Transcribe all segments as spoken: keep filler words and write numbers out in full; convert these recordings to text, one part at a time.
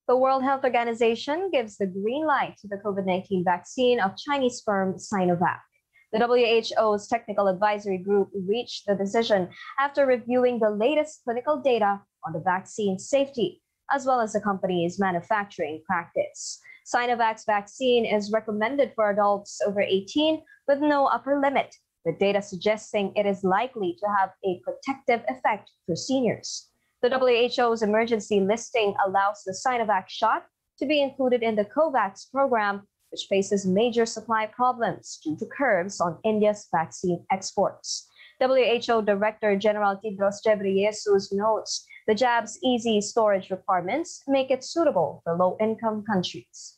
The World Health Organization gives the green light to the COVID nineteen vaccine of Chinese firm Sinovac. The W H O's Technical Advisory Group reached the decision after reviewing the latest clinical data on the vaccine's safety, as well as the company's manufacturing practice. Sinovac's vaccine is recommended for adults over eighteen with no upper limit, with data suggesting it is likely to have a protective effect for seniors. The W H O's emergency listing allows the Sinovac shot to be included in the COVAX program, which faces major supply problems due to curbs on India's vaccine exports. W H O Director General Tedros Ghebreyesus notes the jab's easy storage requirements make it suitable for low-income countries.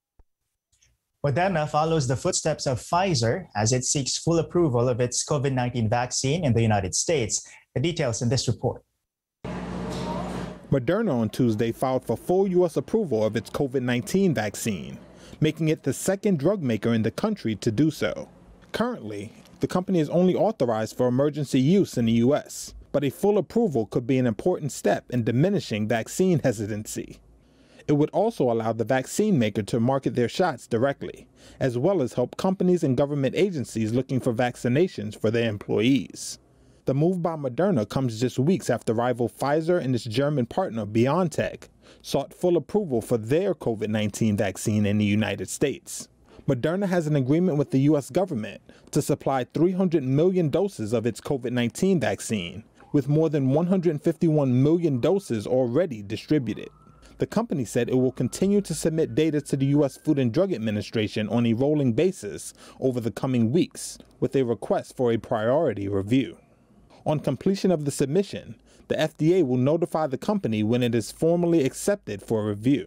Moderna follows the footsteps of Pfizer as it seeks full approval of its COVID nineteen vaccine in the United States. The details in this report. Moderna on Tuesday filed for full U S approval of its COVID nineteen vaccine, making it the second drug maker in the country to do so. Currently, the company is only authorized for emergency use in the U S, but a full approval could be an important step in diminishing vaccine hesitancy. It would also allow the vaccine maker to market their shots directly, as well as help companies and government agencies looking for vaccinations for their employees. The move by Moderna comes just weeks after rival Pfizer and its German partner BioNTech sought full approval for their COVID nineteen vaccine in the United States. Moderna has an agreement with the U S government to supply three hundred million doses of its COVID nineteen vaccine, with more than one hundred fifty-one million doses already distributed. The company said it will continue to submit data to the U S Food and Drug Administration on a rolling basis over the coming weeks, with a request for a priority review. On completion of the submission, the F D A will notify the company when it is formally accepted for review.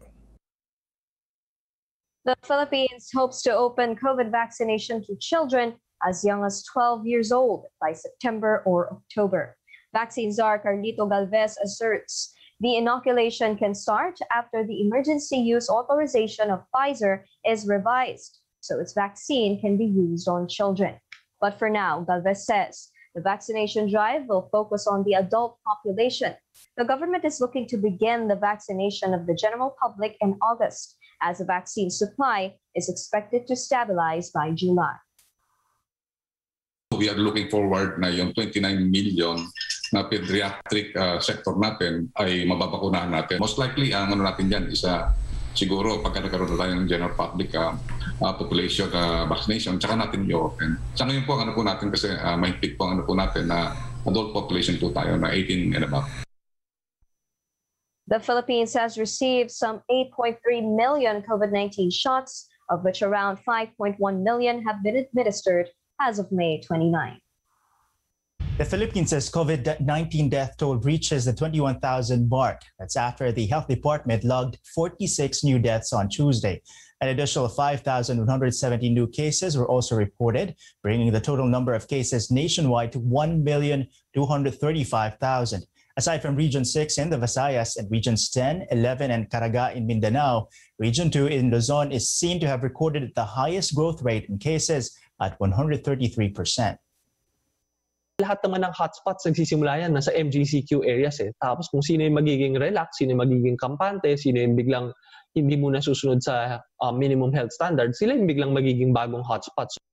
The Philippines hopes to open COVID vaccination to children as young as twelve years old by September or October. Vaccine czar Carlito Galvez asserts the inoculation can start after the emergency use authorization of Pfizer is revised, so its vaccine can be used on children. But for now, Galvez says the vaccination drive will focus on the adult population. The government is looking to begin the vaccination of the general public in August, as the vaccine supply is expected to stabilize by July. We are looking forward na yung twenty-nine million na pediatric uh, sector natin ay mababakunahan natin. Most likely, ang ano natin dyan is uh, siguro pagka nagkaroon na tayo ng general public uh, uh, population uh, vaccination, tsaka natin i-open. Sa ngayon po, ang ano po natin kasi uh, mahigpit po ang ano po natin na adult population po tayo na eighteen and above. The Philippines has received some eight point three million COVID nineteen shots, of which around five point one million have been administered as of May twenty-ninth. The Philippines' COVID nineteen death toll reaches the twenty-one thousand mark. That's after the Health Department logged forty-six new deaths on Tuesday. An additional five thousand one hundred seventy new cases were also reported, bringing the total number of cases nationwide to one million two hundred thirty-five thousand. Aside from Region six in the Visayas and Regions ten, eleven, and Caraga in Mindanao, Region two in Luzon is seen to have recorded the highest growth rate in cases at one hundred thirty-three percent. Lahat naman ng hotspots nagsisimula yan, nasa M G C Q areas eh. Tapos kung sino yung magiging relax, sino yung magiging kampante, sino yung biglang hindi muna susunod sa uh, minimum health standards, sila yung biglang magiging bagong hotspots.